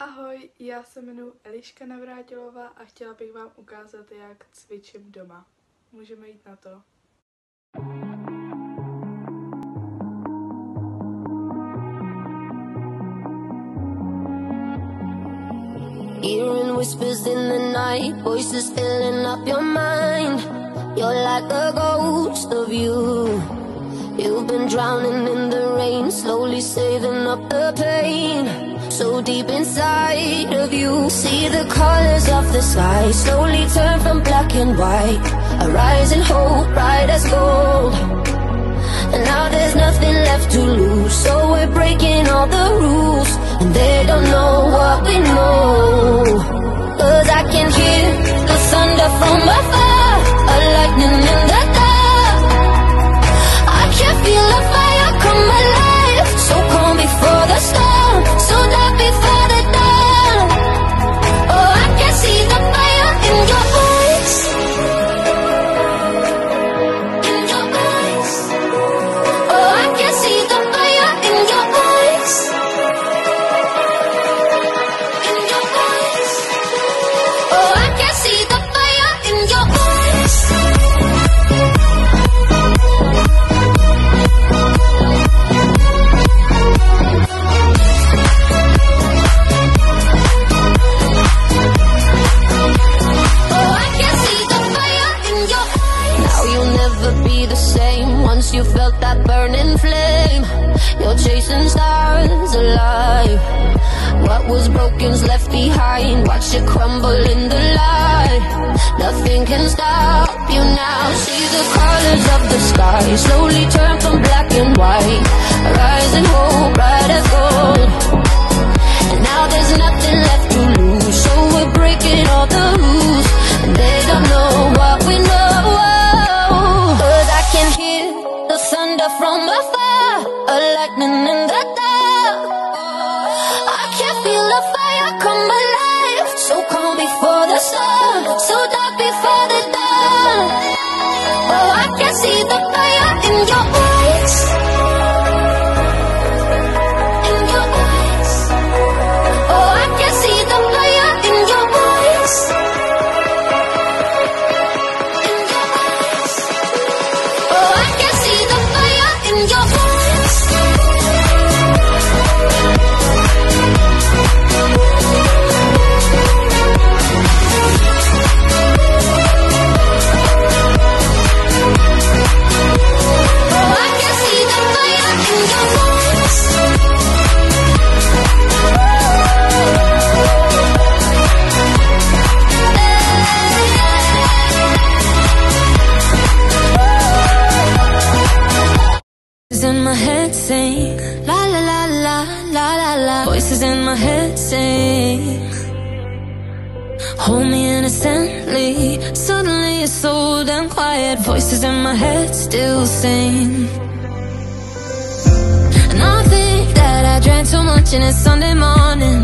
Ahoj, já se jmenuji Eliška Navrátilová a chtěla bych vám ukázat, jak cvičím doma. Můžeme jít na to. Hearing whispers in the night, voices filling up your mind. You're like a ghost of you. You've been drowning in the rain, slowly saving up the pain. So deep inside of you, see the colors of the sky slowly turn from black and white. A rising hope, bright as gold. And now there's nothing left to lose, so we're breaking all the rules. And they don't know what we know, 'cause I can hear the thunder from afar, a lightning in the dark. I can feel the fire come alive, so calm before the storm, so dark before the dawn. Oh, I can see the fire in your eyes, in your eyes. Oh, I can see the fire in your eyes, in your eyes. Oh, I can see the fire in your eyes. Once you felt that burning flame, you're chasing stars alive. What was broken's left behind, watch it crumble in the light. Nothing can stop you now. See the colors of the sky slowly turn from black and white. A rising hope, bright as gold. And now there's nothing left to lose, so we're breaking all the rules. And they don't know what we know, 'cause I can hear the thunder from afar, a lightning in the dark. I can feel the fire come alive, so calm before the sun, so dark before the dawn. Oh, I can see the fire in your eyes, in your eyes. Oh, I can see the fire in your eyes, in your eyes. Oh, I can see the fire in your eyes. Oh, I can see the fire in your eyes. In my head sing la la la la la la la. Voices in my head sing, hold me innocently. Suddenly it's so damn quiet. Voices in my head still sing. And I think that I drank too much and it's Sunday morning.